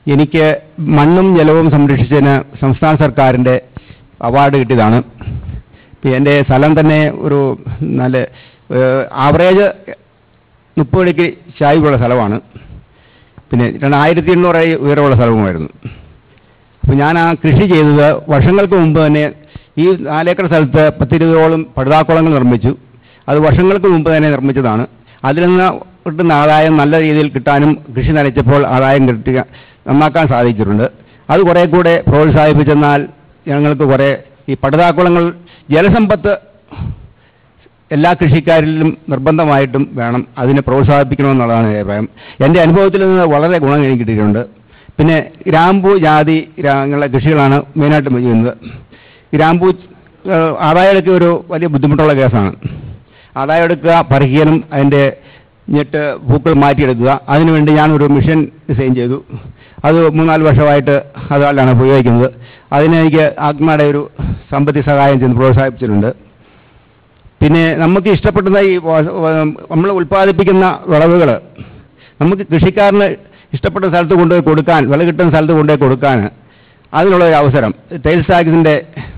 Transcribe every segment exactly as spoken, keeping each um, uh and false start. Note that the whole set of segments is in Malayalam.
എനിക്ക് മണ്ണും ജലവും സംരക്ഷിച്ചതിന് സംസ്ഥാന സർക്കാരിൻ്റെ അവാർഡ് കിട്ടിയതാണ്. എൻ്റെ സ്ഥലം തന്നെ ഒരു നല്ല ആവറേജ് മുപ്പത് അടിക്ക് ചായ്വുള്ള സ്ഥലമാണ്. പിന്നെ രണ്ടായിരത്തി എണ്ണൂറ് അടി ഉയരമുള്ള സ്ഥലവുമായിരുന്നു. അപ്പോൾ ഞാൻ ആ കൃഷി ചെയ്തത് വർഷങ്ങൾക്ക് മുമ്പ് തന്നെ ഈ നാലേക്കർ സ്ഥലത്ത് പത്തിരുപതോളം പടുതാക്കുളങ്ങൾ നിർമ്മിച്ചു. അത് വർഷങ്ങൾക്ക് മുമ്പ് തന്നെ നിർമ്മിച്ചതാണ്. അതിൽ നിന്ന് കിട്ടുന്ന ആദായം നല്ല രീതിയിൽ കിട്ടാനും കൃഷി നനച്ചപ്പോൾ ആദായം കിട്ടുക നന്നാക്കാൻ സാധിച്ചിട്ടുണ്ട്. അത് കുറേ കൂടെ പ്രോത്സാഹിപ്പിച്ചെന്നാൽ ഞങ്ങൾക്ക് കുറേ ഈ പടുതാക്കുളങ്ങൾ ജലസമ്പത്ത് എല്ലാ കൃഷിക്കാരിലും നിർബന്ധമായിട്ടും വേണം, അതിനെ പ്രോത്സാഹിപ്പിക്കണമെന്നുള്ളതാണ് അഭിപ്രായം. എൻ്റെ അനുഭവത്തിൽ നിന്ന് വളരെ ഗുണം എനിക്ക് കിട്ടിയിട്ടുണ്ട്. പിന്നെ ഗ്രാമ്പൂ ജാതി അങ്ങനെയുള്ള കൃഷികളാണ് മെയിനായിട്ട് ചെയ്യുന്നത്. ഗ്രാമ്പൂ ആദായം എടുക്കുക ഒരു വലിയ ബുദ്ധിമുട്ടുള്ള കേസാണ്. ആദായം എടുക്കുക, പറിക്കലും അതിൻ്റെ ഞെട്ട് പൂക്കൾ മാറ്റിയെടുക്കുക. അതിനുവേണ്ടി ഞാനൊരു മിഷൻ ഡിസൈൻ ചെയ്തു. അത് മൂന്നാല് വർഷമായിട്ട് അതാണ് ഉപയോഗിക്കുന്നത്. അതിന് എനിക്ക് ആത്മയുടെ ഒരു സാമ്പത്തിക സഹായം ചെയ്ത് പ്രോത്സാഹിപ്പിച്ചിട്ടുണ്ട്. പിന്നെ നമുക്ക് ഇഷ്ടപ്പെടുന്ന ഈ നമ്മൾ ഉൽപ്പാദിപ്പിക്കുന്ന വിളവുകൾ നമുക്ക് കൃഷിക്കാരന് ഇഷ്ടപ്പെട്ട സ്ഥലത്ത് കൊണ്ടുപോയി കൊടുക്കാൻ, വില കിട്ടുന്ന സ്ഥലത്ത് കൊണ്ടുപോയി കൊടുക്കാൻ അതിനുള്ള ഒരു അവസരം സെയിൽസ് ടാക്സിൻ്റെ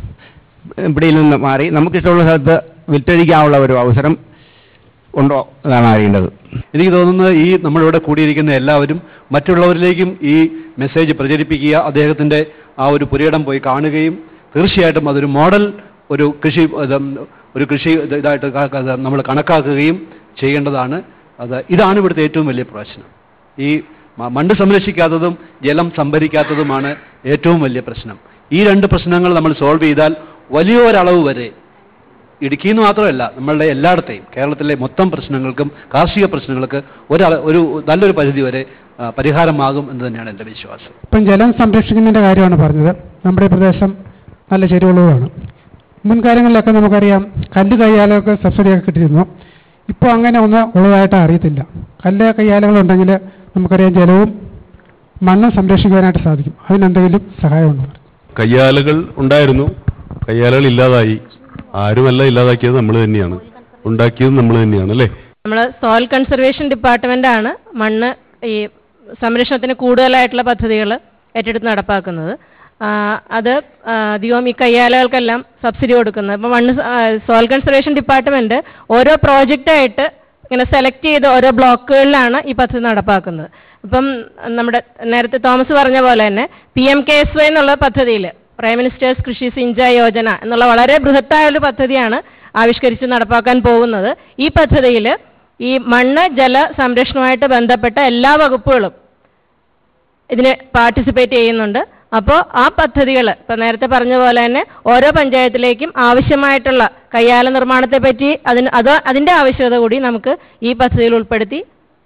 പിടിയിൽ നിന്ന് മാറി നമുക്കിഷ്ടമുള്ള സ്ഥലത്ത് വിറ്റഴിക്കാനുള്ള ഒരു അവസരം ഉണ്ടോ എന്നാണ് അറിയേണ്ടത്. എനിക്ക് തോന്നുന്നത് ഈ നമ്മളിവിടെ കൂടിയിരിക്കുന്ന എല്ലാവരും മറ്റുള്ളവരിലേക്കും ഈ മെസ്സേജ് പ്രചരിപ്പിക്കുക, അദ്ദേഹത്തിൻ്റെ ആ ഒരു പുരയിടം പോയി കാണുകയും തീർച്ചയായിട്ടും അതൊരു മോഡൽ ഒരു കൃഷി ഒരു കൃഷി ഇതായിട്ട് നമ്മൾ കണക്കാക്കുകയും ചെയ്യേണ്ടതാണ്. അത് ഇതാണ് ഇവിടുത്തെ ഏറ്റവും വലിയ പ്രശ്നം. ഈ മണ്ണ് സംരക്ഷിക്കാത്തതും ജലം സംഭരിക്കാത്തതുമാണ് ഏറ്റവും വലിയ പ്രശ്നം. ഈ രണ്ട് പ്രശ്നങ്ങൾ നമ്മൾ സോൾവ് ചെയ്താൽ വലിയൊരളവ് വരെ ഇടുക്കിയിൽ നിന്ന് മാത്രമല്ല നമ്മളുടെ എല്ലായിടത്തെയും കേരളത്തിലെ മൊത്തം പ്രശ്നങ്ങൾക്കും കാർഷിക പ്രശ്നങ്ങൾക്ക് ഒരു ഒരു നല്ലൊരു പരിധി വരെ പരിഹാരമാകും എന്ന് തന്നെയാണ് എൻ്റെ വിശ്വാസം. ഇപ്പം ജലം സംരക്ഷിക്കുന്നതിൻ്റെ കാര്യമാണ് പറഞ്ഞത്. നമ്മുടെ പ്രദേശം നല്ല ചെരുവുള്ളതാണ്. മുൻകാലങ്ങളിലൊക്കെ നമുക്കറിയാം കല്ല് കയ്യാലൊക്കെ സബ്സിഡിയൊക്കെ കിട്ടിയിരുന്നു. ഇപ്പോൾ അങ്ങനെ ഒന്ന് ഉള്ളതായിട്ട് അറിയത്തില്ല. കല്ല് കയ്യാലകളുണ്ടെങ്കിൽ നമുക്കറിയാം ജലവും മണ്ണും സംരക്ഷിക്കാനായിട്ട് സാധിക്കും. അതിനെന്തെങ്കിലും സഹായമുണ്ടോ? കയ്യാലകൾ ഉണ്ടായിരുന്നു, കയ്യാലകൾ ഇല്ലാതായി. ആരുമല്ല ഇല്ലാതാക്കിയത് നമ്മൾ തന്നെയാണ്, ഉണ്ടാക്കിയത് നമ്മൾ തന്നെയാണ് അല്ലേ. നമ്മൾ സോയിൽ കൺസർവേഷൻ ഡിപ്പാർട്ട്മെന്റ് ആണ് മണ്ണ് ഈ സംരക്ഷണത്തിന് കൂടുതലായിട്ടുള്ള പദ്ധതികൾ ഏറ്റെടുത്ത് നടപ്പാക്കുന്നത്. അത് അധികവും ഈ കയ്യാലകൾക്കെല്ലാം സബ്സിഡി കൊടുക്കുന്നത്. ഇപ്പോൾ മണ്ണ് സോയിൽ കൺസർവേഷൻ ഡിപ്പാർട്ട്മെന്റ് ഓരോ പ്രോജക്റ്റായിട്ട് ഇങ്ങനെ സെലക്ട് ചെയ്ത് ഓരോ ബ്ലോക്കുകളിലാണ് ഈ പദ്ധതി നടപ്പാക്കുന്നത്. ഇപ്പം നമ്മുടെ നേരത്തെ തോമസ് പറഞ്ഞ പോലെ തന്നെ P M K S Y എന്നുള്ള പദ്ധതിയിൽ പ്രൈം മിനിസ്റ്റേഴ്സ് കൃഷി സിഞ്ചായ് യോജന എന്നുള്ള വളരെ ബൃഹത്തായ ഒരു പദ്ധതിയാണ് ആവിഷ്കരിച്ച് നടപ്പാക്കാൻ പോകുന്നത്. ഈ പദ്ധതിയിൽ ഈ മണ്ണ് ജല സംരക്ഷണവുമായിട്ട് ബന്ധപ്പെട്ട എല്ലാ വകുപ്പുകളും ഇതിന് പാർട്ടിസിപ്പേറ്റ് ചെയ്യുന്നുണ്ട്. അപ്പോൾ ആ പദ്ധതികൾ ഇപ്പം നേരത്തെ പറഞ്ഞ പോലെ തന്നെ ഓരോ പഞ്ചായത്തിലേക്കും ആവശ്യമായിട്ടുള്ള കയ്യാല നിർമ്മാണത്തെ പറ്റി അതിന് അത് അതിൻ്റെ ആവശ്യകത കൂടി നമുക്ക് ഈ പദ്ധതിയിൽ ഉൾപ്പെടുത്തി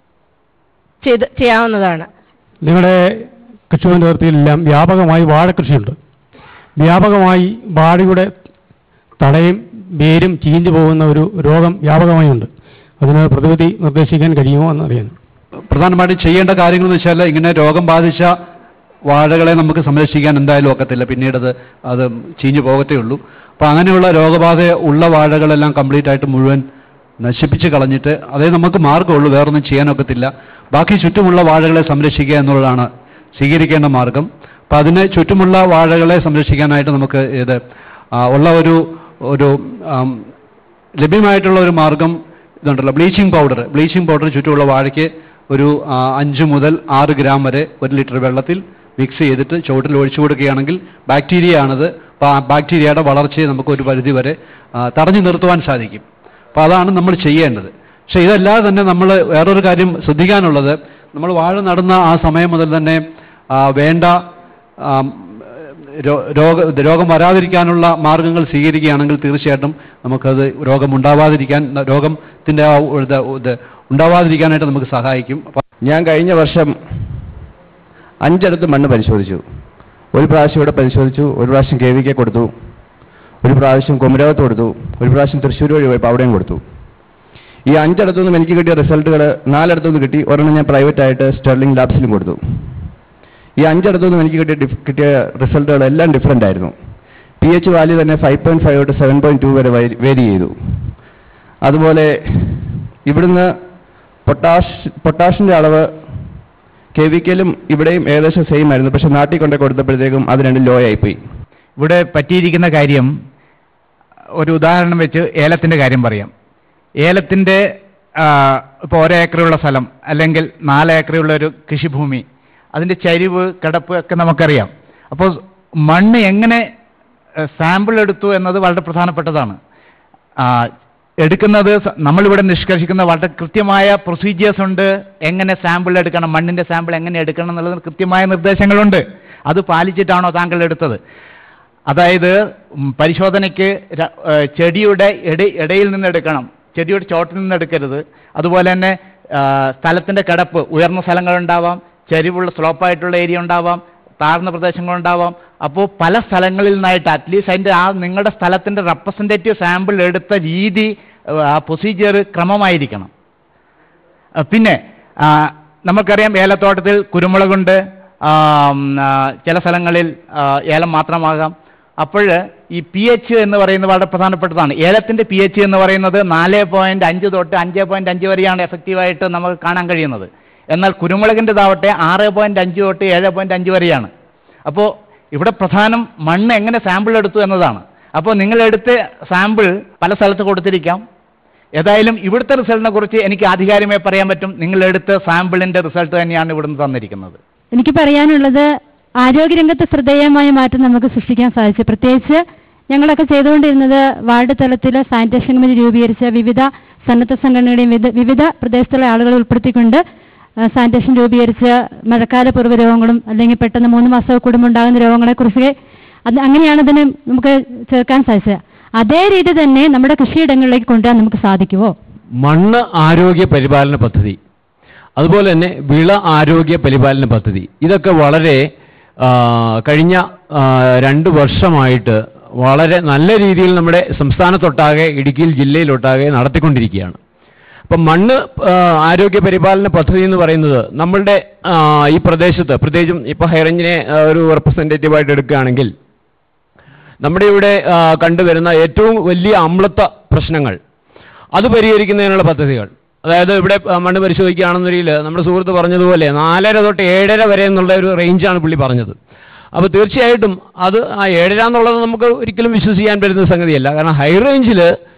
ചെയ്ത് ചെയ്യാവുന്നതാണ്. നിങ്ങളുടെ കൃഷിഭവനത്തിലെല്ലാം വ്യാപകമായി വാഴക്കൃഷിയുണ്ട്. വ്യാപകമായി വാഴയുടെ തടയും വേരും ചീഞ്ഞു പോകുന്ന ഒരു രോഗം വ്യാപകമായി ഉണ്ട്. അതിന് പ്രതിവിധി നിർദ്ദേശിക്കാൻ കഴിയുമോ എന്നറിയാൻ. പ്രധാനമായിട്ടും ചെയ്യേണ്ട കാര്യങ്ങൾ എന്ന് വെച്ചാൽ ഇങ്ങനെ രോഗം ബാധിച്ച വാഴകളെ നമുക്ക് സംരക്ഷിക്കാൻ എന്തായാലും ഒക്കത്തില്ല, പിന്നീട് അത് അത് ചീഞ്ഞു പോകത്തേ ഉള്ളൂ. അപ്പോൾ അങ്ങനെയുള്ള രോഗബാധ ഉള്ള വാഴകളെല്ലാം കംപ്ലീറ്റ് ആയിട്ട് മുഴുവൻ നശിപ്പിച്ച് കളഞ്ഞിട്ട് അതേ നമുക്ക് മാർഗ്ഗമുള്ളൂ, വേറൊന്നും ചെയ്യാനൊക്കത്തില്ല. ബാക്കി ചുറ്റുമുള്ള വാഴകളെ സംരക്ഷിക്കുക എന്നുള്ളതാണ് സ്വീകരിക്കേണ്ട മാർഗം. അപ്പോൾ അതിന് ചുറ്റുമുള്ള വാഴകളെ സംരക്ഷിക്കാനായിട്ട് നമുക്ക് ഇത് ഉള്ള ഒരു ഒരു ലഭ്യമായിട്ടുള്ള ഒരു മാർഗം ഇതുണ്ടല്ലോ, ബ്ലീച്ചിങ് പൗഡർ. ബ്ലീച്ചിങ് പൗഡർ ചുറ്റുമുള്ള വാഴയ്ക്ക് ഒരു അഞ്ച് മുതൽ ആറ് ഗ്രാം വരെ ഒരു ലിറ്റർ വെള്ളത്തിൽ മിക്സ് ചെയ്തിട്ട് ചുവട്ടിൽ ഒഴിച്ചു കൊടുക്കുകയാണെങ്കിൽ ബാക്ടീരിയ ആണത്. അപ്പോൾ ആ ബാക്ടീരിയയുടെ വളർച്ചയെ നമുക്ക് ഒരു പരിധി വരെ തടഞ്ഞു നിർത്തുവാൻ സാധിക്കും. അപ്പോൾ അതാണ് നമ്മൾ ചെയ്യേണ്ടത്. പക്ഷേ ഇതല്ലാതെ തന്നെ നമ്മൾ വേറൊരു കാര്യം ശ്രദ്ധിക്കാനുള്ളത്, നമ്മൾ വാഴ നടുന്ന ആ സമയം മുതൽ തന്നെ വേണ്ട രോഗ രോഗം വരാതിരിക്കാനുള്ള മാർഗങ്ങൾ സ്വീകരിക്കുകയാണെങ്കിൽ തീർച്ചയായിട്ടും നമുക്കത് രോഗം ഉണ്ടാവാതിരിക്കാൻ രോഗത്തിൻ്റെ ആ ഇത് ഉണ്ടാവാതിരിക്കാനായിട്ട് നമുക്ക് സഹായിക്കും. ഞാൻ കഴിഞ്ഞ വർഷം അഞ്ചിടത്ത് മണ്ണ് പരിശോധിച്ചു. ഒരു പ്രാവശ്യം ഇവിടെ പരിശോധിച്ചു, ഒരു പ്രാവശ്യം കെ വി കെ കൊടുത്തു, ഒരു പ്രാവശ്യം കുമരകത്ത് കൊടുത്തു, ഒരു പ്രാവശ്യം തൃശ്ശൂർ വഴി പോയപ്പോൾ അവിടെയും കൊടുത്തു. ഈ അഞ്ചിടത്തുനിന്നും എനിക്ക് കിട്ടിയ റിസൾട്ടുകൾ നാലിടത്തുനിന്ന് കിട്ടി. ഒരെണ്ണം ഞാൻ പ്രൈവറ്റായിട്ട് സ്റ്റെർലിംഗ് ലാബ്സിലും കൊടുത്തു. ഈ അഞ്ചിടത്തുനിന്നും എനിക്ക് കിട്ടിയ കിട്ടിയ റിസൾട്ടുകൾ എല്ലാം ഡിഫറൻ്റ് ആയിരുന്നു. പി എച്ച് വാല്യൂ തന്നെ ഫൈവ് പോയിൻറ്റ് ഫൈവ് തൊട്ട് സെവൻ പോയിൻറ്റ് ടു വരെ വേരി ചെയ്തു. അതുപോലെ ഇവിടുന്ന് പൊട്ടാഷ് പൊട്ടാഷിൻ്റെ അളവ് കെ വി കെയിലും ഇവിടെയും ഏകദേശം സെയിം ആയിരുന്നു. പക്ഷെ നാട്ടിൽ കൊണ്ടു കൊടുത്തപ്പോഴത്തേക്കും അത് രണ്ടും ലോ ആയിപ്പോയി. ഇവിടെ പറ്റിയിരിക്കുന്ന കാര്യം ഒരു ഉദാഹരണം വെച്ച് ഏലത്തിൻ്റെ കാര്യം പറയാം. ഏലത്തിൻ്റെ ഇപ്പോൾ ഒരേ ഏക്കറുള്ള സ്ഥലം അല്ലെങ്കിൽ നാല് ഏക്കറുള്ള ഒരു കൃഷിഭൂമി, അതിൻ്റെ ചരിവ് കിടപ്പ് ഒക്കെ നമുക്കറിയാം. അപ്പോൾ മണ്ണ് എങ്ങനെ സാമ്പിൾ എടുത്തു എന്നത് വളരെ പ്രധാനപ്പെട്ടതാണ്. എടുക്കുന്നത് നമ്മളിവിടെ നിഷ്കർഷിക്കുന്ന വളരെ കൃത്യമായ പ്രൊസീജിയേഴ്സ് ഉണ്ട്. എങ്ങനെ സാമ്പിൾ എടുക്കണം, മണ്ണിൻ്റെ സാമ്പിൾ എങ്ങനെ എടുക്കണം എന്നുള്ളത് കൃത്യമായ നിർദ്ദേശങ്ങളുണ്ട്. അത് പാലിച്ചിട്ടാണോ താങ്കൾ എടുത്തത്? അതായത് പരിശോധനയ്ക്ക് ചെടിയുടെ ഇട ഇടയിൽ നിന്ന് എടുക്കണം, ചെടിയുടെ ചോട്ടിൽ നിന്ന് എടുക്കരുത്. അതുപോലെ തന്നെ സ്ഥലത്തിൻ്റെ കിടപ്പ്, ഉയർന്ന സ്ഥലങ്ങളുണ്ടാവാം, ചരിവുള്ള സ്ലോപ്പായിട്ടുള്ള ഏരിയ ഉണ്ടാവാം, താഴ്ന്ന പ്രദേശങ്ങളുണ്ടാവാം. അപ്പോൾ പല സ്ഥലങ്ങളിൽ നിന്നായിട്ട് അറ്റ്ലീസ്റ്റ് അതിൻ്റെ ആ നിങ്ങളുടെ സ്ഥലത്തിൻ്റെ റെപ്രസെൻറ്റേറ്റീവ് സാമ്പിൾ എടുത്ത രീതി, ആ പ്രൊസീജിയർ ക്രമമായിരിക്കണം. പിന്നെ നമുക്കറിയാം ഏലത്തോട്ടത്തിൽ കുരുമുളകുണ്ട്, ചില സ്ഥലങ്ങളിൽ ഏലം മാത്രമാകാം. അപ്പോൾ ഈ പി എച്ച് എന്ന് പറയുന്നത് വളരെ പ്രധാനപ്പെട്ടതാണ്. ഏലത്തിൻ്റെ പി എച്ച് എന്ന് പറയുന്നത് നാല് പോയിൻറ്റ് അഞ്ച് തൊട്ട് അഞ്ച് പോയിൻറ്റ് അഞ്ച് വരെയാണ് എഫക്റ്റീവായിട്ട് നമുക്ക് കാണാൻ കഴിയുന്നത്. എന്നാൽ കുരുമുളകിൻ്റെതാവട്ടെ ആറ് പോയിൻറ്റ് അഞ്ച് തൊട്ട് ഏഴ് പോയിൻറ്റ് അഞ്ച് വരെയാണ്. അപ്പോൾ ഇവിടെ പ്രധാനം മണ്ണ് എങ്ങനെ സാമ്പിൾ എടുത്തു എന്നതാണ്. അപ്പോൾ നിങ്ങളെടുത്ത സാമ്പിൾ പല സ്ഥലത്ത് കൊടുത്തിരിക്കാം. ഏതായാലും ഇവിടുത്തെ റിസൾട്ടിനെ കുറിച്ച് എനിക്ക് ആധികാരികമായി പറയാൻ പറ്റും. നിങ്ങളെടുത്ത സാമ്പിളിൻ്റെ റിസൾട്ട് തന്നെയാണ് ഇവിടുന്ന് തന്നിരിക്കുന്നത്. എനിക്ക് പറയാനുള്ളത്, ആരോഗ്യരംഗത്ത് ശ്രദ്ധേയമായ മാറ്റം നമുക്ക് സൃഷ്ടിക്കാൻ സാധിച്ചു. പ്രത്യേകിച്ച് ഞങ്ങളൊക്കെ ചെയ്തുകൊണ്ടിരുന്നത് വാർഡ് തലത്തിൽ സാനിറ്റേഷൻ കമ്മിറ്റി രൂപീകരിച്ച വിവിധ സന്നദ്ധ സംഘടനകളുടെയും വിവിധ പ്രദേശത്തുള്ള ആളുകളെ ഉൾപ്പെടുത്തിക്കൊണ്ട് സാനിറ്റേഷൻ രൂപീകരിച്ച് മഴക്കാല പൂർവ്വ രോഗങ്ങളും അല്ലെങ്കിൽ പെട്ടെന്ന് മൂന്ന് മാസം കൂടുമ്പോൾ ഉണ്ടാകുന്ന രോഗങ്ങളെക്കുറിച്ച് അത് അങ്ങനെയാണ് അതിന് നമുക്ക് ചേർക്കാൻ സാധിച്ചത്. അതേ രീതി തന്നെ നമ്മുടെ കൃഷിയിടങ്ങളിലേക്ക് കൊണ്ടുവരാൻ നമുക്ക് സാധിക്കുമോ? മണ്ണ് ആരോഗ്യ പരിപാലന പദ്ധതി, അതുപോലെ തന്നെ വിള ആരോഗ്യ പരിപാലന പദ്ധതി, ഇതൊക്കെ വളരെ കഴിഞ്ഞ രണ്ട് വർഷമായിട്ട് വളരെ നല്ല രീതിയിൽ നമ്മുടെ സംസ്ഥാനത്തൊട്ടാകെ ഇടുക്കിയിൽ ജില്ലയിലൊട്ടാകെ നടത്തിക്കൊണ്ടിരിക്കുകയാണ്. അപ്പം മണ്ണ് ആരോഗ്യ പരിപാലന പദ്ധതി എന്ന് പറയുന്നത് നമ്മളുടെ ഈ പ്രദേശത്ത്, പ്രത്യേകിച്ചും ഇപ്പോൾ ഹൈറേഞ്ചിനെ ഒരു റെപ്രസെൻറ്റേറ്റീവായിട്ട് എടുക്കുകയാണെങ്കിൽ നമ്മുടെ ഇവിടെ കണ്ടുവരുന്ന ഏറ്റവും വലിയ അമ്ലത്വ പ്രശ്നങ്ങൾ അത് പരിഹരിക്കുന്നതിനുള്ള പദ്ധതികൾ, അതായത് ഇവിടെ മണ്ണ് പരിശോധിക്കുകയാണെന്നൊരിക്കൽ നമ്മുടെ സുഹൃത്ത് പറഞ്ഞതുപോലെ നാലര തൊട്ട് ഏഴര വരെ എന്നുള്ള ഒരു റേഞ്ചാണ് പുള്ളി പറഞ്ഞത്. അപ്പോൾ തീർച്ചയായിട്ടും അത് ആ ഏഴര എന്നുള്ളത് നമുക്ക് ഒരിക്കലും വിശ്വസിക്കാൻ പറ്റുന്ന സംഗതിയല്ല. കാരണം ഹൈ റേഞ്ചിൽ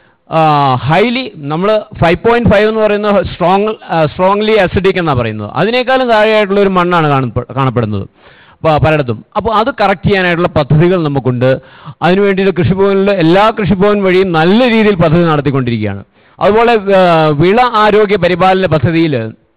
ഹൈലി നമ്മൾ ഫൈവ് പോയിൻറ്റ് ഫൈവ് എന്ന് പറയുന്ന സ്ട്രോങ് സ്ട്രോങ്ലി അസിഡിക് എന്നാണ് പറയുന്നത്. അതിനേക്കാളും താഴെയായിട്ടുള്ള ഒരു മണ്ണാണ് കാണപ്പെടുന്നത് പലയിടത്തും. അപ്പോൾ അത് കറക്റ്റ് ചെയ്യാനായിട്ടുള്ള പദ്ധതികൾ നമുക്കുണ്ട്. അതിനു വേണ്ടിയിട്ട് കൃഷിഭവനിൽ എല്ലാ കൃഷിഭവൻ വഴിയും നല്ല രീതിയിൽ പദ്ധതി നടത്തിക്കൊണ്ടിരിക്കുകയാണ്. അതുപോലെ വിള ആരോഗ്യ പരിപാലന പദ്ധതിയിൽ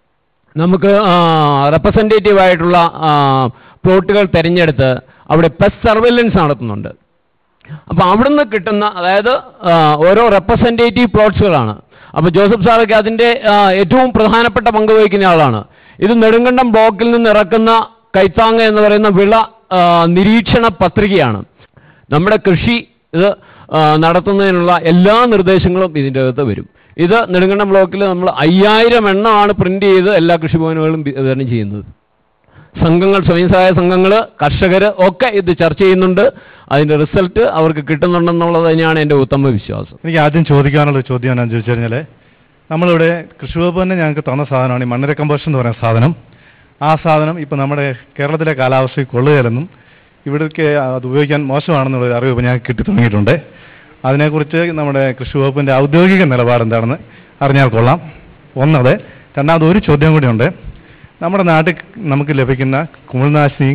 നമുക്ക് റെപ്രസെൻറ്റേറ്റീവായിട്ടുള്ള പ്ലോട്ടുകൾ തിരഞ്ഞെടുത്ത് അവിടെ പെസ്റ്റ് സർവൈലൻസ് നടത്തുന്നുണ്ട്. അപ്പോൾ അവിടുന്ന് കിട്ടുന്ന, അതായത് ഓരോ റെപ്രസെൻറ്റേറ്റീവ് പ്ലോട്ട്സുകളാണ്. അപ്പോൾ ജോസഫ് സാറൊക്കെ അതിൻ്റെ ഏറ്റവും പ്രധാനപ്പെട്ട പങ്ക് വഹിക്കുന്ന ആളാണ്. ഇത് നെടുങ്കണ്ടം ബ്ലോക്കിൽ നിന്ന് ഇറക്കുന്ന കൈത്താങ്ങ എന്ന് പറയുന്ന വിള നിരീക്ഷണ പത്രികയാണ്. നമ്മുടെ കൃഷി ഇത് നടത്തുന്നതിനുള്ള എല്ലാ നിർദ്ദേശങ്ങളും ഇതിൻ്റെ അകത്ത് വരും. ഇത് നെടുങ്കണ്ടം ബ്ലോക്കിൽ നമ്മൾ അയ്യായിരം എണ്ണമാണ് പ്രിൻ്റ് ചെയ്ത് എല്ലാ കൃഷിഭവനുകളും വിതരണം ചെയ്യുന്നത്. സംഘങ്ങൾ, സ്വയം സഹായ സംഘങ്ങൾ, കർഷകർ ഒക്കെ ഇത് ചർച്ച ചെയ്യുന്നുണ്ട്. അതിൻ്റെ റിസൾട്ട് അവർക്ക് കിട്ടുന്നുണ്ടെന്നുള്ളത് തന്നെയാണ് എൻ്റെ ഉത്തമ വിശ്വാസം. എനിക്ക് ആദ്യം ചോദിക്കാനുള്ള ചോദ്യം എന്നാന്ന് ചോദിച്ചു കഴിഞ്ഞാൽ, നമ്മളിവിടെ കൃഷി വകുപ്പ് തന്നെ ഞങ്ങൾക്ക് തന്ന സാധനമാണ് ഈ മണ്ണിര കമ്പോസ്റ്റ് എന്ന് പറയുന്ന സാധനം. ആ സാധനം ഇപ്പോൾ നമ്മുടെ കേരളത്തിലെ കാലാവസ്ഥയിൽ കൊള്ളുകയില്ലെന്നും ഇവിടേക്ക് അത് ഉപയോഗിക്കാൻ മോശമാണെന്നുള്ളൊരു അറിവ് ഞങ്ങൾക്ക് കിട്ടി തുടങ്ങിയിട്ടുണ്ട്. അതിനെക്കുറിച്ച് നമ്മുടെ കൃഷി വകുപ്പിൻ്റെ ഔദ്യോഗിക നിലപാട് എന്താണെന്ന് അറിഞ്ഞാൽ കൊള്ളാം. ഒന്നത്. രണ്ടാമത് ഒരു ചോദ്യം കൂടിയുണ്ട്. നമ്മുടെ നാട്ടിൽ നമുക്ക് ലഭിക്കുന്ന കുമിൾനാശിനിയും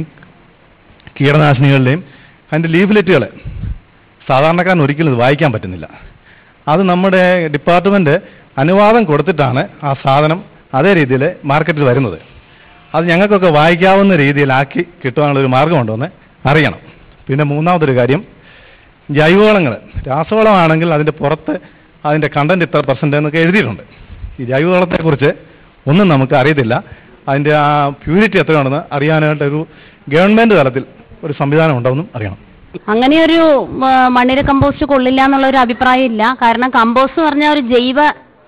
കീടനാശിനികളുടെയും അതിൻ്റെ ലീഫ്ലെറ്റുകൾ സാധാരണക്കാരൻ ഒരിക്കലും ഇത് വായിക്കാൻ പറ്റുന്നില്ല. അത് നമ്മുടെ ഡിപ്പാർട്ട്മെൻറ്റ് അനുവാദം കൊടുത്തിട്ടാണ് ആ സാധനം അതേ രീതിയിൽ മാർക്കറ്റിൽ വരുന്നത്. അത് ഞങ്ങൾക്കൊക്കെ വായിക്കാവുന്ന രീതിയിലാക്കി കിട്ടുവാനുള്ളൊരു മാർഗമുണ്ടോ എന്ന് അറിയണം. പിന്നെ മൂന്നാമതൊരു കാര്യം, ജൈവവളങ്ങൾ. രാസവളമാണെങ്കിൽ അതിൻ്റെ പുറത്ത് അതിൻ്റെ കണ്ടൻറ്റ് ഇത്ര പെർസെൻ്റ് എന്നൊക്കെ എഴുതിയിട്ടുണ്ട്. ഈ ജൈവവളത്തെക്കുറിച്ച് ഒന്നും നമുക്ക് അറിയത്തില്ല. അതിൻ്റെ ആ പ്യൂരിറ്റി എത്രയാണെന്ന് അറിയാനായിട്ടൊരു ഗവൺമെൻറ് തലത്തിൽ ഒരു സംവിധാനം ഉണ്ടാവുമെന്നും അറിയണം. അങ്ങനെയൊരു മണ്ണിര കമ്പോസ്റ്റ് കൊള്ളില്ല എന്നുള്ളൊരു അഭിപ്രായം ഇല്ല. കാരണം കമ്പോസ്റ്റ് എന്ന് പറഞ്ഞാൽ ഒരു ജൈവ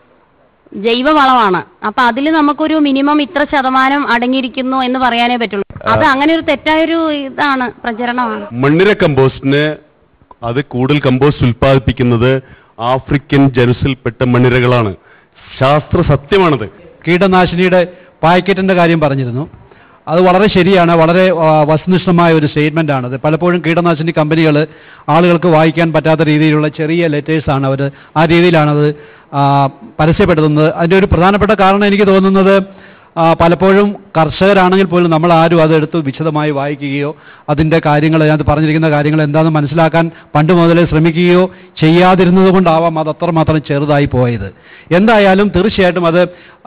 ജൈവ വളമാണ്. അപ്പം അതിൽ നമുക്കൊരു മിനിമം ഇത്ര ശതമാനം അടങ്ങിയിരിക്കുന്നു എന്ന് പറയാനേ പറ്റുള്ളൂ. അത് അങ്ങനെ ഒരു തെറ്റായൊരു ഇതാണ്, പ്രചരണമാണ്. മണ്ണിര കമ്പോസ്റ്റിന് അത് കൂടുതൽ കമ്പോസ്റ്റ് ഉൽപ്പാദിപ്പിക്കുന്നത് ആഫ്രിക്കൻ ജനുസിൽപ്പെട്ട മണ്ണിരകളാണ്. ശാസ്ത്ര സത്യമാണത്. കീടനാശിനിയുടെ പാക്കറ്റിൻ്റെ കാര്യം പറഞ്ഞിരുന്നു. അത് വളരെ ശരിയാണ്, വളരെ വസ്തുനിഷ്ഠമായ ഒരു സ്റ്റേറ്റ്മെൻ്റാണത്. പലപ്പോഴും കീടനാശിനി കമ്പനികൾ ആളുകൾക്ക് വായിക്കാൻ പറ്റാത്ത രീതിയിലുള്ള ചെറിയ ലെറ്റേഴ്സാണ് അവർ ആ രീതിയിലാണത് പരസ്യപ്പെടുത്തുന്നത്. അതിൻ്റെ ഒരു പ്രധാനപ്പെട്ട കാരണം എനിക്ക് തോന്നുന്നത് പലപ്പോഴും കർഷകരാണെങ്കിൽ പോലും നമ്മൾ ആരും അതെടുത്ത് വിശദമായി വായിക്കുകയോ അതിൻ്റെ കാര്യങ്ങൾ, അതിനകത്ത് പറഞ്ഞിരിക്കുന്ന കാര്യങ്ങൾ എന്താണെന്ന് മനസ്സിലാക്കാൻ പണ്ട് മുതലേ ശ്രമിക്കുകയോ ചെയ്യാതിരുന്നത് കൊണ്ടാവാം അത് അത്രമാത്രം ചെറുതായി പോയത്. എന്തായാലും തീർച്ചയായിട്ടും അത്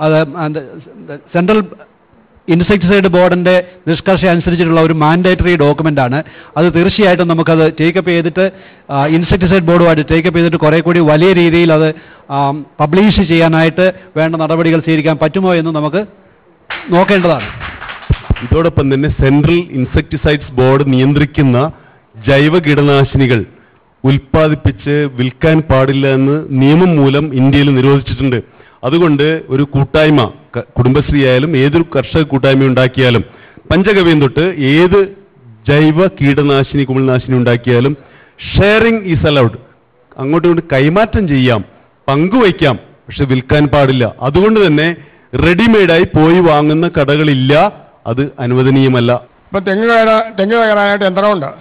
സെൻട്രൽ ഇൻസെക്ടിസൈഡ് ബോർഡിൻ്റെ നിഷ്കർഷ അനുസരിച്ചിട്ടുള്ള ഒരു മാൻഡേറ്ററി ഡോക്യുമെൻ്റാണ്. അത് തീർച്ചയായിട്ടും നമുക്കത് ടേക്കപ്പ് ചെയ്തിട്ട് ഇൻസെക്ടിസൈഡ് ബോർഡുമായിട്ട് ടേക്കപ്പ് ചെയ്തിട്ട് കുറേ കൂടി വലിയ രീതിയിൽ അത് പബ്ലിഷ് ചെയ്യാനായിട്ട് വേണ്ട നടപടികൾ സ്വീകരിക്കാൻ പറ്റുമോ എന്ന് നമുക്ക് നോക്കേണ്ടതാണ്. ഇതോടൊപ്പം തന്നെ സെൻട്രൽ ഇൻസെക്ടിസൈഡ്സ് ബോർഡ് നിയന്ത്രിക്കുന്ന ജൈവ കീടനാശിനികൾ ഉൽപ്പാദിപ്പിച്ച് വിൽക്കാൻ പാടില്ല എന്ന് നിയമം മൂലം ഇന്ത്യയിൽ നിരോധിച്ചിട്ടുണ്ട്. അതുകൊണ്ട് ഒരു കൂട്ടായ്മ, കുടുംബശ്രീ ആയാലും ഏതൊരു കർഷക കൂട്ടായ്മ ഉണ്ടാക്കിയാലും പഞ്ചഗവ്യം തൊട്ട് ഏത് ജൈവ കീടനാശിനി കുമിൾനാശിനി ഉണ്ടാക്കിയാലും ഷെയറിംഗ് ഈസ് അലൗഡ്. അങ്ങോട്ടും ഇങ്ങോട്ട് കൈമാറ്റം ചെയ്യാം, പങ്കുവയ്ക്കാം, പക്ഷെ വിൽക്കാൻ പാടില്ല. അതുകൊണ്ട് തന്നെ റെഡിമെയ്ഡായി പോയി വാങ്ങുന്ന കടകളില്ല, അത് അനുവദനീയമല്ല. ഇപ്പം തെങ്ങ് കയറാ തെങ്ങ് കയറാനായിട്ട് യന്ത്രമുണ്ട്,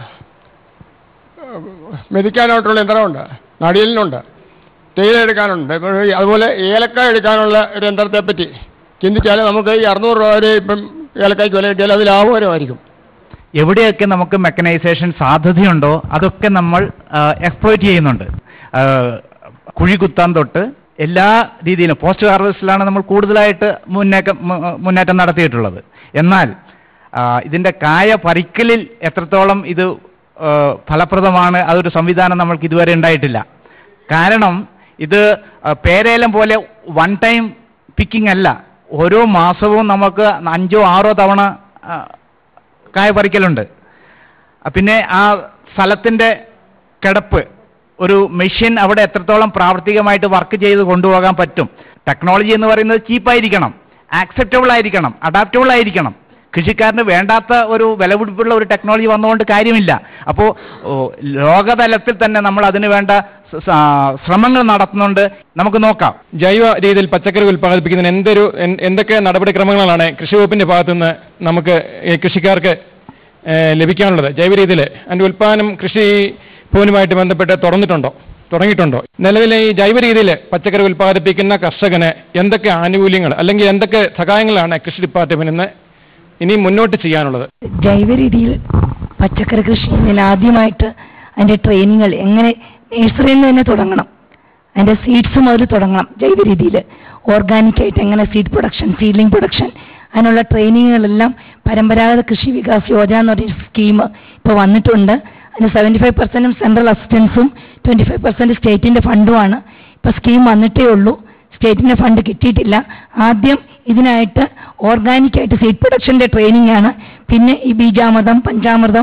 മെതിക്കാനായിട്ടുള്ള യന്ത്രമുണ്ട്, നടിയലിനുണ്ട്, തേയില എടുക്കാനുണ്ട്. ഇപ്പോൾ അതുപോലെ ഏലക്കായ എടുക്കാനുള്ള ഒരു യന്ത്രത്തെ പറ്റി ചിന്തിച്ചാൽ നമുക്ക് ഈ അറുന്നൂറ് രൂപ വരെ ഇപ്പം ഏലക്കായ്ക്ക് വില കിട്ടിയാൽ അത് ലാഭകരമായിരിക്കും. എവിടെയൊക്കെ നമുക്ക് മെക്കനൈസേഷൻ സാധ്യതയുണ്ടോ അതൊക്കെ നമ്മൾ എക്സ്പ്ലോയിറ്റ് ചെയ്യുന്നുണ്ട്. കുഴി കുത്താൻ തൊട്ട് എല്ലാ രീതിയിലും പോസ്റ്റ് ഹാർവെസ്റ്റിലാണ് നമ്മൾ കൂടുതലായിട്ട് മുന്നേറ്റം മുന്നേറ്റം നടത്തിയിട്ടുള്ളത്. എന്നാൽ ഇതിൻ്റെ കായ പറിക്കലിൽ എത്രത്തോളം ഇത് ഫലപ്രദമാണ്, അതൊരു സംവിധാനം നമ്മൾക്ക് ഇതുവരെ ഉണ്ടായിട്ടില്ല. കാരണം ഇത് പേരേലം പോലെ വൺ ടൈം പിക്കിംഗ് അല്ല, ഓരോ മാസവും നമുക്ക് അഞ്ചോ ആറോ തവണ കായ പറിക്കലുണ്ട്. പിന്നെ ആ സ്ഥലത്തിൻ്റെ കിടപ്പ്, ഒരു മെഷീൻ അവിടെ എത്രത്തോളം പ്രാവർത്തികമായിട്ട് വർക്ക് ചെയ്ത് കൊണ്ടുപോകാൻ പറ്റും. ടെക്നോളജി എന്ന് പറയുന്നത് ചീപ്പായിരിക്കണം, ആക്സെപ്റ്റബിൾ ആയിരിക്കണം, അഡാപ്റ്റബിൾ ആയിരിക്കണം. കൃഷിക്കാരന് വേണ്ടാത്ത ഒരു വിലപിടിപ്പുള്ള ഒരു ടെക്നോളജി വന്നുകൊണ്ട് കാര്യമില്ല. അപ്പോൾ ലോകതലത്തിൽ തന്നെ നമ്മൾ അതിന് വേണ്ട ശ്രമങ്ങൾ നടത്തുന്നുണ്ട്. നമുക്ക് നോക്കാം. ജൈവ രീതിയിൽ പച്ചക്കറി ഉൽപ്പാദിപ്പിക്കുന്നതിന് എന്തൊരു എന്തൊക്കെ നടപടിക്രമങ്ങളാണ് കൃഷി വകുപ്പിൻ്റെ ഭാഗത്തുനിന്ന് നമുക്ക് കൃഷിക്കാർക്ക് ലഭിക്കാനുള്ളത്? ജൈവ രീതിയിൽ അതിൻ്റെ ഉൽപ്പാദനം കൃഷി ഭവനുമായിട്ട് ബന്ധപ്പെട്ട് തുറന്നിട്ടുണ്ടോ തുടങ്ങിയിട്ടുണ്ടോ? നിലവിലെ ഈ ജൈവ രീതിയിൽ പച്ചക്കറി ഉൽപ്പാദിപ്പിക്കുന്ന കർഷകന് എന്തൊക്കെ ആനുകൂല്യങ്ങൾ അല്ലെങ്കിൽ എന്തൊക്കെ സഹായങ്ങളാണ് കൃഷി ഡിപ്പാർട്ട്മെന്റിന് ഇനി മുന്നോട്ട് ചെയ്യാനുള്ളത്? ജൈവ രീതിയിൽ പച്ചക്കറി കൃഷിയിൽ ആദ്യമായിട്ട് അതിൻ്റെ ട്രെയിനിങ്ങൾ എങ്ങനെ നേഴ്സറിയിൽ നിന്ന് തന്നെ തുടങ്ങണം, അതിൻ്റെ സീഡ്സ് മുതൽ തുടങ്ങണം. ജൈവ രീതിയിൽ ഓർഗാനിക്കായിട്ട് എങ്ങനെ സീഡ് പ്രൊഡക്ഷൻ, സീഡ്ലിംഗ് പ്രൊഡക്ഷൻ, അതിനുള്ള ട്രെയിനിങ്ങുകളെല്ലാം പരമ്പരാഗത കൃഷി വികാസ് യോജന എന്ന് പറയുന്ന സ്കീം ഇപ്പോൾ വന്നിട്ടുണ്ട്. അതിന് സെവൻറ്റി ഫൈവ് പെർസെൻറ്റും സെൻട്രൽ അസിസ്റ്റൻസും ട്വൻറ്റി ഫൈവ് പെർസെൻറ്റ് സ്റ്റേറ്റിൻ്റെ ഫണ്ടുമാണ്. ഇപ്പോൾ സ്കീം വന്നിട്ടേ ഉള്ളൂ, സ്റ്റേറ്റിൻ്റെ ഫണ്ട് കിട്ടിയിട്ടില്ല. ആദ്യം ഇതിനായിട്ട് ഓർഗാനിക്കായിട്ട് സീഡ് പ്രൊഡക്ഷൻ്റെ ട്രെയിനിങ് ആണ്. പിന്നെ ഈ ബീജാമൃതം, പഞ്ചാമൃതം,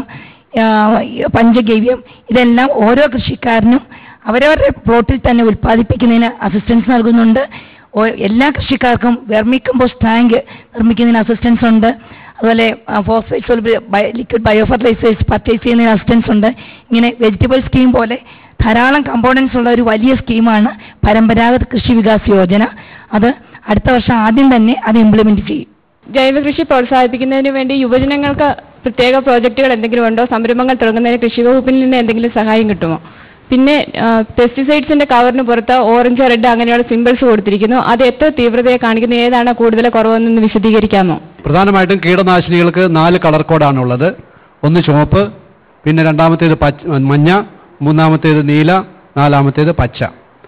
പഞ്ചഗവ്യം ഇതെല്ലാം ഓരോ കൃഷിക്കാരനും അവരവരുടെ പ്ലോട്ടിൽ തന്നെ ഉൽപ്പാദിപ്പിക്കുന്നതിന് അസിസ്റ്റൻസ് നൽകുന്നുണ്ട്. എല്ലാ കൃഷിക്കാർക്കും വെർമി കമ്പോസ്റ്റ് ടാങ്ക് നിർമ്മിക്കുന്നതിന് അസിസ്റ്റൻസ് ഉണ്ട്. അതുപോലെ phosphate soluble liquid bio fertilisers purchase ചെയ്യുന്നതിന് അസിസ്റ്റൻസ് ഉണ്ട്. ഇങ്ങനെ വെജിറ്റബിൾ സ്കീം പോലെ ധാരാളം കമ്പോണൻസ് ഉള്ള ഒരു വലിയ സ്കീമാണ് പരമ്പരാഗത കൃഷി വികാസ് യോജന. അത് അടുത്ത വർഷം ആദ്യം തന്നെ അത് ഇംപ്ലിമെന്റ് ചെയ്യും. ജൈവ കൃഷി പ്രോത്സാഹിപ്പിക്കുന്നതിന് വേണ്ടി യുവജനങ്ങൾക്ക് പ്രത്യേക പ്രോജക്റ്റുകൾ എന്തെങ്കിലും ഉണ്ടോ? സംരംഭങ്ങൾ തുടങ്ങുന്നതിന് കൃഷി വകുപ്പിൽ നിന്ന് എന്തെങ്കിലും സഹായം കിട്ടുമോ? പിന്നെ പെസ്റ്റിസൈഡ്സിന്റെ കവറിന് പുറത്ത് ഓറഞ്ച്, റെഡ് അങ്ങനെയുള്ള സിമ്പിൾസ് കൊടുത്തിരിക്കുന്നു. അത് എത്ര തീവ്രതയെ കാണിക്കുന്നു, ഏതാണ് കൂടുതൽ കുറവെന്ന് വിശദീകരിക്കാമോ? പ്രധാനമായിട്ടും കീടനാശിനികൾക്ക് നാല് കളർ കോഡാണുള്ളത്. ഒന്ന് ചുവപ്പ്, പിന്നെ രണ്ടാമത്തേത് പച്ച മഞ്ഞ, മൂന്നാമത്തേത് നീല, നാലാമത്തേത് പച്ച.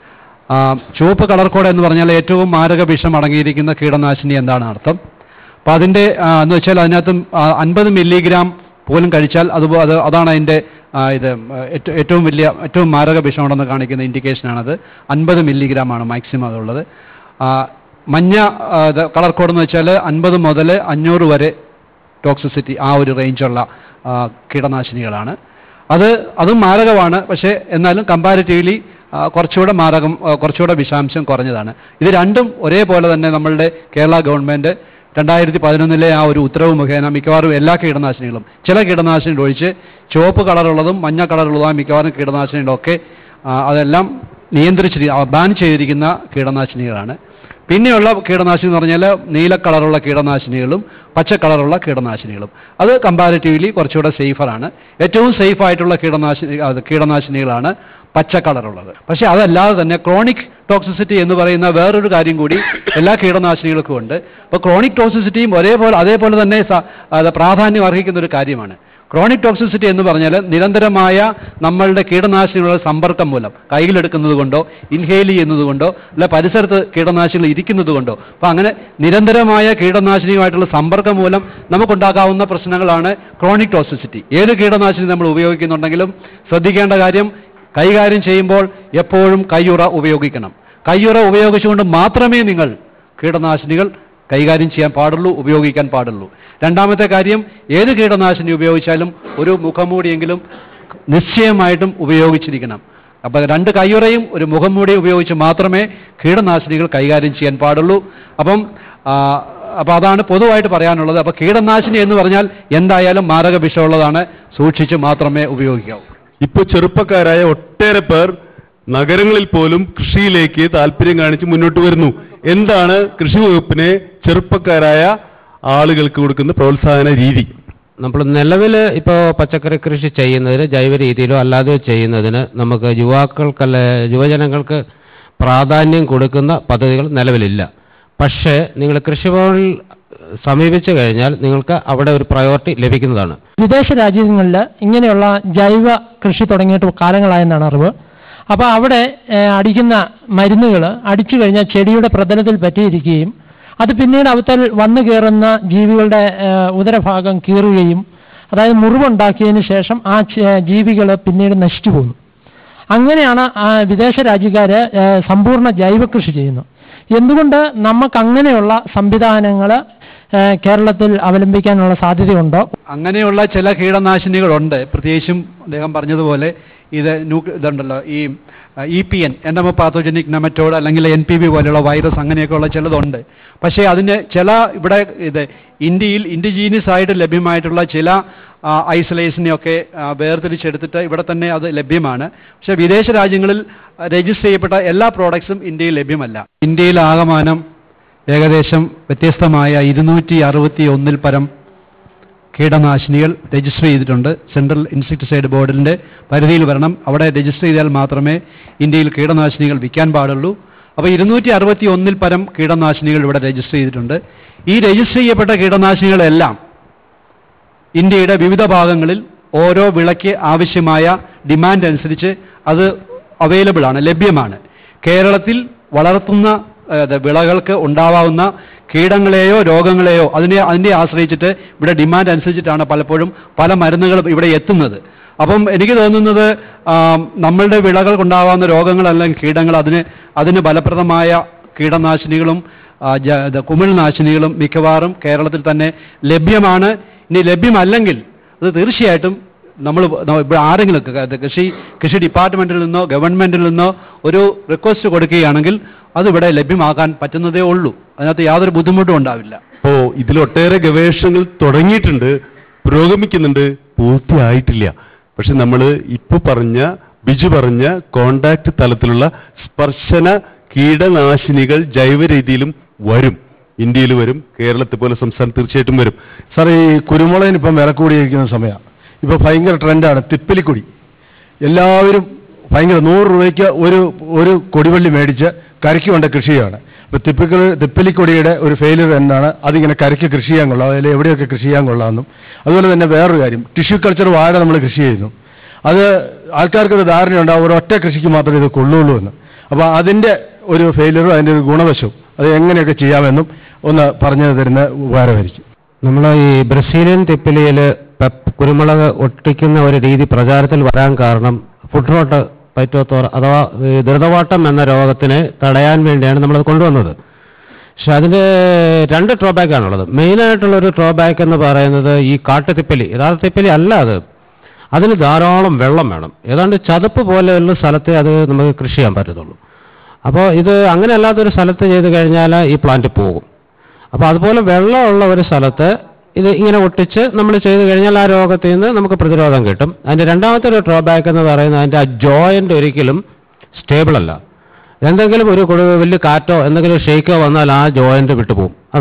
ചുവപ്പ് കളർ കോഡ് എന്ന് പറഞ്ഞാൽ ഏറ്റവും മാരക വിഷം അടങ്ങിയിരിക്കുന്ന കീടനാശിനി എന്താണ് അർത്ഥം. അപ്പോൾ അതിൻ്റെ എന്ന് വെച്ചാൽ അതിനകത്ത് അൻപത് മില്ലിഗ്രാം പോലും കഴിച്ചാൽ അത് അത് അതാണ് അതിൻ്റെ ഇത് ഏറ്റവും വലിയ ഏറ്റവും മാരക വിഷമുണ്ടെന്ന് കാണിക്കുന്ന ഇൻഡിക്കേഷനാണത്. അൻപത് മില്ലിഗ്രാം ആണ് മാക്സിമം അതുള്ളത്. മഞ്ഞ കളർ കോഡ് എന്ന് വെച്ചാൽ അൻപത് മുതൽ അഞ്ഞൂറ് വരെ ടോക്സിസിറ്റി ആ ഒരു റേഞ്ചുള്ള കീടനാശിനികളാണ്. അത് അതും മാരകമാണ്, പക്ഷേ എന്നാലും കമ്പാരിറ്റീവ്ലി കുറച്ചുകൂടെ മാരകം, കുറച്ചുകൂടെ വിഷാംശം കുറഞ്ഞതാണ്. ഇത് രണ്ടും ഒരേപോലെ തന്നെ നമ്മളുടെ കേരള ഗവൺമെൻറ് രണ്ടായിരത്തി പതിനൊന്നിലെ ആ ഒരു ഉത്തരവ് മുഖേന മിക്കവാറും എല്ലാ കീടനാശിനികളും, ചില കീടനാശിനികൾ ഒഴിച്ച് ചുവപ്പ് കളറുള്ളതും മഞ്ഞ കളറുള്ളതും മിക്കവാറും കീടനാശിനികളൊക്കെ അതെല്ലാം നിയന്ത്രിച്ച് ബാൻ ചെയ്തിരിക്കുന്ന കീടനാശിനികളാണ്. പിന്നെയുള്ള കീടനാശിനി എന്ന് പറഞ്ഞാൽ നീല കളറുള്ള കീടനാശിനികളും പച്ച കളറുള്ള കീടനാശിനികളും. അത് കമ്പാരിറ്റീവ്ലി കുറച്ചുകൂടെ സേഫറാണ്. ഏറ്റവും സേഫ് ആയിട്ടുള്ള കീടനാശിനി അത് കീടനാശിനികളാണ് പച്ച കളറുള്ളത്. പക്ഷേ അതല്ലാതെ തന്നെ ക്രോണിക് ടോക്സിസിറ്റി എന്ന് പറയുന്ന വേറൊരു കാര്യം കൂടി എല്ലാ കീടനാശിനികൾക്കും ഉണ്ട്. അപ്പോൾ ക്രോണിക് ടോക്സിസിറ്റിയും ഒരേപോലെ അതേപോലെ തന്നെ അത് പ്രാധാന്യം അർഹിക്കുന്ന ഒരു കാര്യമാണ്. ക്രോണിക് ടോക്സിസിറ്റി എന്ന് പറഞ്ഞാൽ നിരന്തരമായ നമ്മളുടെ കീടനാശിനികളുടെ സമ്പർക്കം മൂലം കയ്യിലെടുക്കുന്നത് കൊണ്ടോ ഇൻഹെയിൽ ചെയ്യുന്നത് കൊണ്ടോ അല്ല പരിസരത്ത് കീടനാശിനികൾ ഇരിക്കുന്നത് കൊണ്ടോ അപ്പോൾ അങ്ങനെ നിരന്തരമായ കീടനാശിനിയുമായിട്ടുള്ള സമ്പർക്കം മൂലം നമുക്കുണ്ടാകാവുന്ന പ്രശ്നങ്ങളാണ് ക്രോണിക് ടോക്സിസിറ്റി. ഏത് കീടനാശിനി നമ്മൾ ഉപയോഗിക്കുന്നുണ്ടെങ്കിലും ശ്രദ്ധിക്കേണ്ട കാര്യം കൈകാര്യം ചെയ്യുമ്പോൾ എപ്പോഴും കയ്യുറ ഉപയോഗിക്കണം. കയ്യുറ ഉപയോഗിച്ചുകൊണ്ട് മാത്രമേ നിങ്ങൾ കീടനാശിനികൾ കൈകാര്യം ചെയ്യാൻ പാടുള്ളൂ, ഉപയോഗിക്കാൻ പാടുള്ളൂ. രണ്ടാമത്തെ കാര്യം, ഏത് കീടനാശിനി ഉപയോഗിച്ചാലും ഒരു മുഖംമൂടിയെങ്കിലും നിശ്ചയമായിട്ടും ഉപയോഗിച്ചിരിക്കണം. അപ്പോൾ രണ്ട് കയ്യുറയും ഒരു മുഖംമൂടി ഉപയോഗിച്ച് മാത്രമേ കീടനാശിനികൾ കൈകാര്യം ചെയ്യാൻ പാടുള്ളൂ. അപ്പം അപ്പോൾ അതാണ് പൊതുവായിട്ട് പറയാനുള്ളത്. അപ്പോൾ കീടനാശിനി എന്ന് പറഞ്ഞാൽ എന്തായാലും മാരക വിഷമുള്ളതാണ്, സൂക്ഷിച്ച് മാത്രമേ ഉപയോഗിക്കാവൂ. ഇപ്പോൾ ചെറുപ്പക്കാരായ ഒട്ടേറെ പേർ നഗരങ്ങളിൽ പോലും കൃഷിയിലേക്ക് താല്പര്യം കാണിച്ച് മുന്നോട്ട് വരുന്നു. എന്താണ് കൃഷി വകുപ്പിനെ ചെറുപ്പക്കാരായ ആളുകൾക്ക് കൊടുക്കുന്ന പ്രോത്സാഹന രീതി? നമ്മൾ നിലവിൽ ഇപ്പോൾ പച്ചക്കറി കൃഷി ചെയ്യുന്നതിന് ജൈവ രീതിയിലോ അല്ലാതെ ചെയ്യുന്നതിന് നമുക്ക് യുവാക്കൾക്കല്ല യുവജനങ്ങൾക്ക് പ്രാധാന്യം കൊടുക്കുന്ന പദ്ധതികൾ നിലവിലില്ല. പക്ഷേ നിങ്ങൾ കൃഷിഭവനിൽ സമീപിച്ചു കഴിഞ്ഞാൽ നിങ്ങൾക്ക് അവിടെ ഒരു പ്രയോറിറ്റി ലഭിക്കുന്നതാണ്. വിദേശ രാജ്യങ്ങളിൽ ഇങ്ങനെയുള്ള ജൈവ കൃഷി തുടങ്ങിയിട്ട് കാലങ്ങളായെന്നാണ് അറിവ്. അപ്പോൾ അവിടെ അടിക്കുന്ന മരുന്നുകൾ അടിച്ചു കഴിഞ്ഞാൽ ചെടിയുടെ പ്രതലത്തിൽ പറ്റിയിരിക്കുകയും അത് പിന്നീട് അവത്തിൽ വന്നു കയറുന്ന ജീവികളുടെ ഉദരഭാഗം കീറുകയും അതായത് മുറിവുണ്ടാക്കിയതിന് ശേഷം ആ ജീവികൾ പിന്നീട് നശിച്ചു പോകുന്നു. അങ്ങനെയാണ് വിദേശ രാജ്യക്കാർ സമ്പൂർണ്ണ ജൈവ കൃഷി ചെയ്യുന്നത്. എന്തുകൊണ്ട് നമുക്ക് അങ്ങനെയുള്ള സംവിധാനങ്ങൾ കേരളത്തിൽ അവലംബിക്കാനുള്ള സാധ്യതയുണ്ടോ? അങ്ങനെയുള്ള ചില കീടനാശിനികളുണ്ട്. പ്രത്യേകിച്ചും അദ്ദേഹം പറഞ്ഞതുപോലെ ഇത് ന്യൂ ഇതുണ്ടല്ലോ ഈ E P N entomopathogenic nematode അല്ലെങ്കിൽ എൻ പി വി പോലെയുള്ള വൈറസ് അങ്ങനെയൊക്കെയുള്ള ചിലതുണ്ട്. പക്ഷേ അതിന് ചില ഇവിടെ ഇത് ഇന്ത്യയിൽ ഇൻഡിജീനിയസ് ആയിട്ട് ലഭ്യമായിട്ടുള്ള ചില ഐസൊലേഷനെയൊക്കെ വേർതിരിച്ചെടുത്തിട്ട് ഇവിടെ തന്നെ അത് ലഭ്യമാണ്. പക്ഷേ വിദേശ രാജ്യങ്ങളിൽ രജിസ്റ്റർ ചെയ്യപ്പെട്ട എല്ലാ പ്രോഡക്ട്സും ഇന്ത്യയിൽ ലഭ്യമല്ല. ഇന്ത്യയിൽ ആകമാനം ഏകദേശം വ്യത്യസ്തമായ ഇരുന്നൂറ്റി അറുപത്തി ഒന്നിൽ പരം കീടനാശിനികൾ രജിസ്റ്റർ ചെയ്തിട്ടുണ്ട്. സെൻട്രൽ ഇൻസെക്ടിസൈഡ് ബോർഡിൻ്റെ പരിധിയിൽ വരണം. അവിടെ രജിസ്റ്റർ ചെയ്താൽ മാത്രമേ ഇന്ത്യയിൽ കീടനാശിനികൾ വിൽക്കാൻ പാടുള്ളൂ. അപ്പോൾ ഇരുന്നൂറ്റി അറുപത്തി ഒന്നിൽ പരം കീടനാശിനികൾ ഇവിടെ രജിസ്റ്റർ ചെയ്തിട്ടുണ്ട്. ഈ രജിസ്റ്റർ ചെയ്യപ്പെട്ട കീടനാശിനികളെല്ലാം ഇന്ത്യയുടെ വിവിധ ഭാഗങ്ങളിൽ ഓരോ വിളയ്ക്ക് ആവശ്യമായ ഡിമാൻഡ് അനുസരിച്ച് അത് അവൈലബിൾ ആണ്, ലഭ്യമാണ്. കേരളത്തിൽ വളർത്തുന്ന വിളകൾക്ക് ഉണ്ടാവാവുന്ന കീടങ്ങളെയോ രോഗങ്ങളെയോ അതിനെ അതിനെ ആശ്രയിച്ചിട്ട് ഇവിടെ ഡിമാൻഡ് അനുസരിച്ചിട്ടാണ് പലപ്പോഴും പല മരുന്നുകളും ഇവിടെ എത്തുന്നത്. അപ്പം എനിക്ക് തോന്നുന്നത് നമ്മളുടെ വിളകൾക്കുണ്ടാകാവുന്ന രോഗങ്ങൾ അല്ലെങ്കിൽ കീടങ്ങൾ അതിന് അതിന് ഫലപ്രദമായ കീടനാശിനികളും കുമിൾനാശിനികളും മിക്കവാറും കേരളത്തിൽ തന്നെ ലഭ്യമാണ്. ഇനി ലഭ്യമല്ലെങ്കിൽ അത് തീർച്ചയായിട്ടും നമ്മൾ ഇവിടെ ആരെങ്കിലും കൃഷി കൃഷി ഡിപ്പാർട്ട്മെൻറ്റിൽ നിന്നോ ഗവൺമെൻറ്റിൽ നിന്നോ ഒരു റിക്വസ്റ്റ് കൊടുക്കുകയാണെങ്കിൽ അതിവിടെ ലഭ്യമാക്കാൻ പറ്റുന്നതേ ഉള്ളൂ. അതിനകത്ത് യാതൊരു ബുദ്ധിമുട്ടും ഉണ്ടാവില്ല. അപ്പോൾ ഇതിലൊട്ടേറെ ഗവേഷണങ്ങൾ തുടങ്ങിയിട്ടുണ്ട്, പുരോഗമിക്കുന്നുണ്ട്, പൂർത്തിയായിട്ടില്ല. പക്ഷെ നമ്മൾ ഇപ്പോൾ പറഞ്ഞ ബിജു പറഞ്ഞ കോണ്ടാക്ട് തലത്തിലുള്ള സ്പർശന കീടനാശിനികൾ ജൈവ രീതിയിലും വരും, ഇന്ത്യയിൽ വരും, കേരളത്തിൽ പോലെ സംസ്ഥാനം തീർച്ചയായിട്ടും വരും. സാറേ, ഈ കുരുമുളകിന് ഇപ്പം വില കൂടിയിരിക്കുന്ന സമയമാണ്. ഇപ്പോൾ ഭയങ്കര ട്രെൻഡാണ് തിപ്പിലിക്കൊടി. എല്ലാവരും ഭയങ്കര നൂറ് രൂപയ്ക്ക് ഒരു ഒരു കൊടിവള്ളി മേടിച്ച് കരയ്ക്ക് കൊണ്ട് കൃഷി ചെയ്യാണ്. ഇപ്പോൾ തിപ്പിക്കൽ തിപ്പിലിക്കൊടിയുടെ ഒരു ഫെയിലിയർ എന്നാണ് അതിങ്ങനെ കരയ്ക്ക് കൃഷി ചെയ്യാൻ കൊള്ളാം, അതിൽ എവിടെയൊക്കെ കൃഷി ചെയ്യാൻ കൊള്ളാമെന്നും. അതുപോലെ തന്നെ വേറൊരു കാര്യം, ടിഷ്യൂ കൾച്ചർ വാഴ നമ്മൾ കൃഷി ചെയ്യുന്നു. അത് ആൾക്കാർക്കൊരു ധാരണയുണ്ടാവും ഒരൊറ്റ കൃഷിക്ക് മാത്രമേ ഇത് കൊള്ളുള്ളൂ എന്ന്. അപ്പോൾ അതിൻ്റെ ഒരു ഫെയിലിയറും അതിൻ്റെ ഒരു ഗുണവശവും അത് എങ്ങനെയൊക്കെ ചെയ്യാമെന്നും ഒന്ന് പറഞ്ഞു തരുന്ന ഉപകാരമായിരിക്കും. നമ്മൾ ഈ ബ്രസീലിയൻ തിപ്പിലിയിൽ കുരുമുളക് ഒട്ടിക്കുന്ന ഒരു രീതി പ്രചാരത്തിൽ വരാൻ കാരണം ഫുഡ് റോട്ട് പൈറ്റോത്തോർ അഥവാ ദ്രുതവാട്ടം എന്ന രോഗത്തിനെ തടയാൻ വേണ്ടിയാണ് നമ്മളത് കൊണ്ടുവന്നത്. പക്ഷെ അതിന് രണ്ട് ഡ്രോബാക്കാണുള്ളത്. മെയിനായിട്ടുള്ളൊരു ഡ്രോബാക്ക് എന്ന് പറയുന്നത് ഈ കാട്ടുതിപ്പിലി, യഥാർത്ഥ തിപ്പിലി അല്ല അത്, അതിന് ധാരാളം വെള്ളം വേണം. ഏതാണ്ട് ചതുപ്പ് പോലെയുള്ള സ്ഥലത്തെ അത് നമുക്ക് കൃഷി ചെയ്യാൻ പറ്റത്തുള്ളൂ. അപ്പോൾ ഇത് അങ്ങനെ അല്ലാത്തൊരു സ്ഥലത്ത് ചെയ്ത് കഴിഞ്ഞാൽ ഈ പ്ലാന്റ് പോകും. അപ്പോൾ അതുപോലെ വെള്ളമുള്ള ഒരു സ്ഥലത്ത് ഇത് ഇങ്ങനെ ഒട്ടിച്ച് നമ്മൾ ചെയ്ത് കഴിഞ്ഞാൽ ആ രോഗത്തിൽ നിന്ന് നമുക്ക് പ്രതിരോധം കിട്ടും. അതിൻ്റെ രണ്ടാമത്തെ ഒരു ഡ്രോബാക്ക് എന്ന് പറയുന്നത് അതിൻ്റെ ആ ജോയിൻ്റ് ഒരിക്കലും സ്റ്റേബിൾ അല്ല. എന്തെങ്കിലും ഒരു വലിയ കാറ്റോ എന്തെങ്കിലും ഷെയ്ക്കോ വന്നാൽ ആ ജോയിൻ്റ് വിട്ടുപോകും. അതാണ്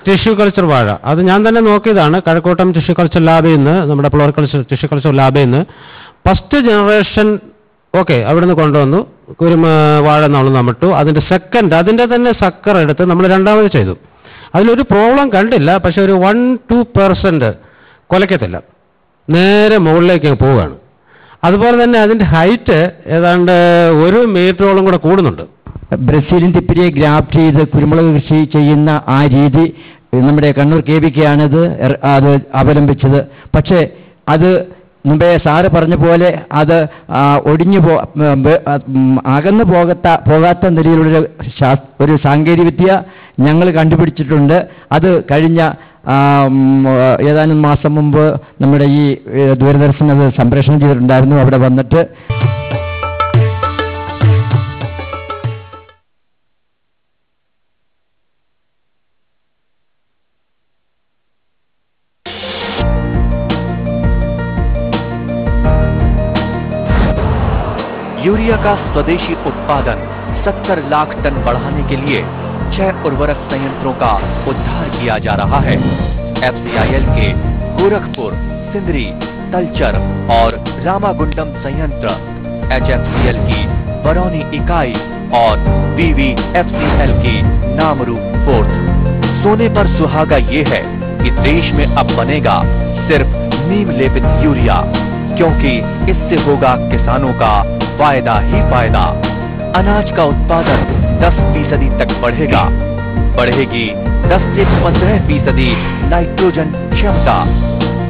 ടിഷ്യൂ കൾച്ചർ വാഴ, അത് ഞാൻ തന്നെ നോക്കിയതാണ്. കഴക്കൂട്ടം ടിഷ്യൂ കൾച്ചർ ലാബിൽ നിന്ന്, നമ്മുടെ ഫ്ലോറിക്കൾച്ചർ ടിഷ്യൂ കൾച്ചർ ലാബിൽ നിന്ന് ഫസ്റ്റ് ജനറേഷൻ ഓക്കെ അവിടുന്ന് കൊണ്ടുവന്നു, കുരുമ വാഴ നമ്മൾ നമിട്ടു. അതിൻ്റെ സെക്കൻഡ് അതിൻ്റെ തന്നെ സക്കർ എടുത്ത് നമ്മൾ രണ്ടാമത് ചെയ്തു. അതിലൊരു പ്രോബ്ലം കണ്ടില്ല, പക്ഷെ ഒരു വൺ ടു പെർസെൻറ്റ് കൊലക്കത്തില്ല, നേരെ മുകളിലേക്ക് പോവുകയാണ്. അതുപോലെ തന്നെ അതിൻ്റെ ഹൈറ്റ് ഏതാണ്ട് ഒരു മീറ്ററോളം കൂടെ കൂടുന്നുണ്ട്. ബ്രസീലിയൻ തിപ്പിരിയെ ഗ്രാഫ്റ്റ് ചെയ്ത് കുരുമുളക് കൃഷി ചെയ്യുന്ന ആ രീതി നമ്മുടെ കണ്ണൂർ കെ വിക്കാണത് അത് അവലംബിച്ചത്. പക്ഷേ അത് മുമ്പേ സാറ് പറഞ്ഞ പോലെ അത് ഒടിഞ്ഞു പോ അകന്നു പോകത്ത പോകാത്ത നിലയിലുള്ള ഒരു സാങ്കേതികവിദ്യ ഞങ്ങൾ കണ്ടുപിടിച്ചിട്ടുണ്ട്. അത് കഴിഞ്ഞ ഏതാനും മാസം മുമ്പ് നമ്മുടെ ഈ ദൂരദർശൻ അത് സംപ്രേഷണം ചെയ്തിട്ടുണ്ടായിരുന്നു. അവിടെ വന്നിട്ട് यूरिया का स्वदेशी उत्पादन सत्तर लाख टन बढ़ाने के लिए छह उर्वरक संयंत्रों का उद्धार किया जा रहा है। एफ सी आई एल के गोरखपुर, सिंदरी, तलचर और रामागुंडम संयंत्र, एच एफ सी एल की बरौनी इकाई और B V F C L की नामरू फोर्थ। सोने पर सुहागा ये है कि देश में अब बनेगा सिर्फ नीम लेपित यूरिया, क्योंकि इससे होगा किसानों का फायदा ही फायदा। अनाज का उत्पादन दस फीसदी तक बढ़ेगा, बढ़ेगी दस से पंद्रह फीसदी नाइट्रोजन क्षमता।